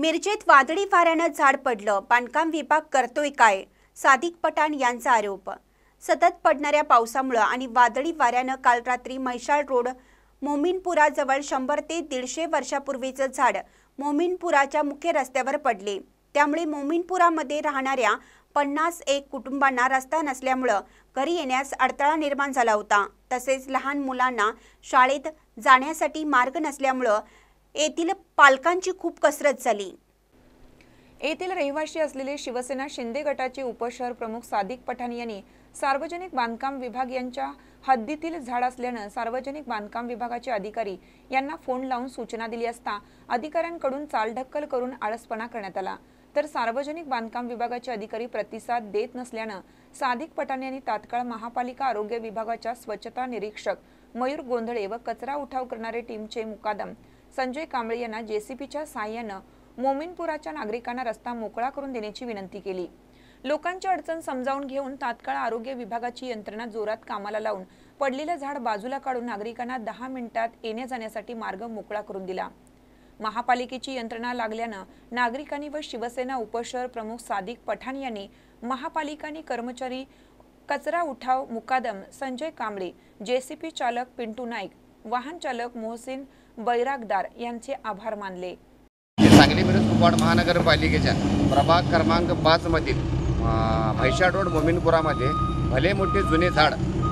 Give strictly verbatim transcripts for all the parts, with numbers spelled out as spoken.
मिरजेत वादळी वाऱ्यानं झाड पडलं, बांधकाम विभाग करतोय काय? सादिक पठाण यांचा आरोप। सतत पडणाऱ्या पावसामुळे आणि वादळी वाऱ्यानं काल रात्री म्हैसाळ रोड मोमीनपुराजवळ शंभर ते दीडशे वर्षापूर्वीचं झाड मोमीनपुराच्या मुख्य रस्त्यावर पडले। त्यामुळे मोमीनपुरामध्ये राहणाऱ्या पन्नास एक कुटुंबांना रस्ता नसल्यामुळे घरी येण्यास अडथळा निर्माण झाला होता। तसेच लहान मुलांना शाळेत जाण्यासाठी मार्ग नसल्यामुळे येथील पालकांची खूप कसरत झाली। येथील रहिवासी असलेले शिवसेना शिंदे गटाचे उपशहर प्रमुख सादिक पठाण यांनी सार्वजनिक बांधकाम विभाग यांच्या हद्दीतील झाड असल्याने सार्वजनिक बांधकाम विभागाचे अधिकारी यांना फोन लावून सूचना दिली असता अधिकाऱ्यांकडून चालढकल करून आळसपणा करण्यात आला। तर सार्वजनिक बांधकाम विभागाचे अधिकारी प्रतिसाद देत नसल्याने सादिक पठाण यांनी तात्काळ महापालिका आरोग्य विभागाच्या स्वच्छता निरीक्षक मयूर गोंधळे व कचरा उठाव करणारे टीमचे मुकादम संजय कांबळे यांना जेसीबीच्या सहाय्याने मोमीनपुराच्या नागरिकांना रस्ता मोकळा करून देण्याची विनंती केली। लोकांची अडचण समजावून घेऊन तात्काळ आरोग्य विभागाची यंत्रणा जोरात कामाला लावून पडलेले झाड बाजूला काढून नागरिकांना दहा मिनिटात येण्या जाण्यासाठी मार्ग मोकळा करून दिला। महापालिकेची यंत्रणा लागल्याने नागरिकांनी व शिवसेना उपशहर प्रमुख सादिक पठाण यांनी महापालिका कर्मचारी कचरा उठाव मुकादम संजय कांबळे, जेसीबी चालक पिंटू नाईक, वाहन चालक मोहसिन बैरागदार यांचे आभार मानले। सांगली मिरज कुपवाड महानगरपालिकेच्या प्रभाग क्रमांक पाच मधील म्हैसाळ रोड मोमीनपुरामध्ये भले मोठे जुने झाड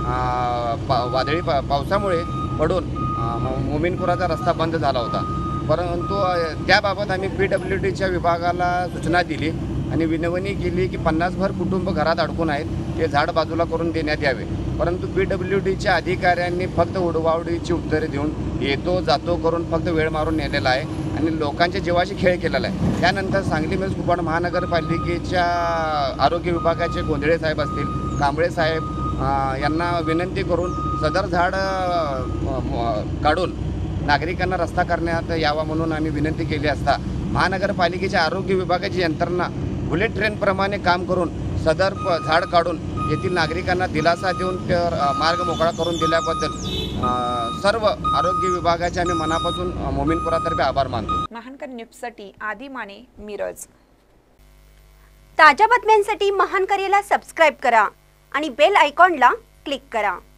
वादळी पावसामुळे पडून मोमीनपुराचा रस्ता बंद झाला होता। परंतु त्याबाबत आम्ही पी डब्ल्यू डीच्या विभागाला सूचना दिली आणि विनवणी केली की पन्नासभर कुटुंब घरात अडकून आहेत, ते झाड बाजूला करून देण्यात यावे। परंतु पी डब्ल्यू डीच्या अधिकाऱ्यांनी फक्त उडवाउडीची उत्तरे देऊन येतो जातो करून फक्त वेळ मारून नेलेला आहे आणि लोकांच्या जीवाशी खेळ केलेला आहे। त्यानंतर सांगली मिरज कुपवाड महानगरपालिकेच्या आरोग्य विभागाचे गोंधळे साहेब असतील, कांबळे साहेब यांना विनंती करून सदर झाड काढून नागरिकांना रस्ता करण्यात यावा म्हणून आम्ही विनंती केली असता महानगरपालिकेच्या आरोग्य विभागाची यंत्रणा बुलेट ट्रेनप्रमाणे काम करून सदर झाड काढून येथील नागरिकांना दिलासा देऊन मार्ग मोकळा करून दिल्याबद्दल सर्व आरोग्य विभागाचे आम्ही मनापासून मोमीनपुरातर्फे आभार मानतो। महानकर न्यूजसाठी आदी माने, मिरज। ताज्या बातम्यांसाठी महानकरेला सबस्क्राइब करा आणि बेल आयकॉनला क्लिक करा।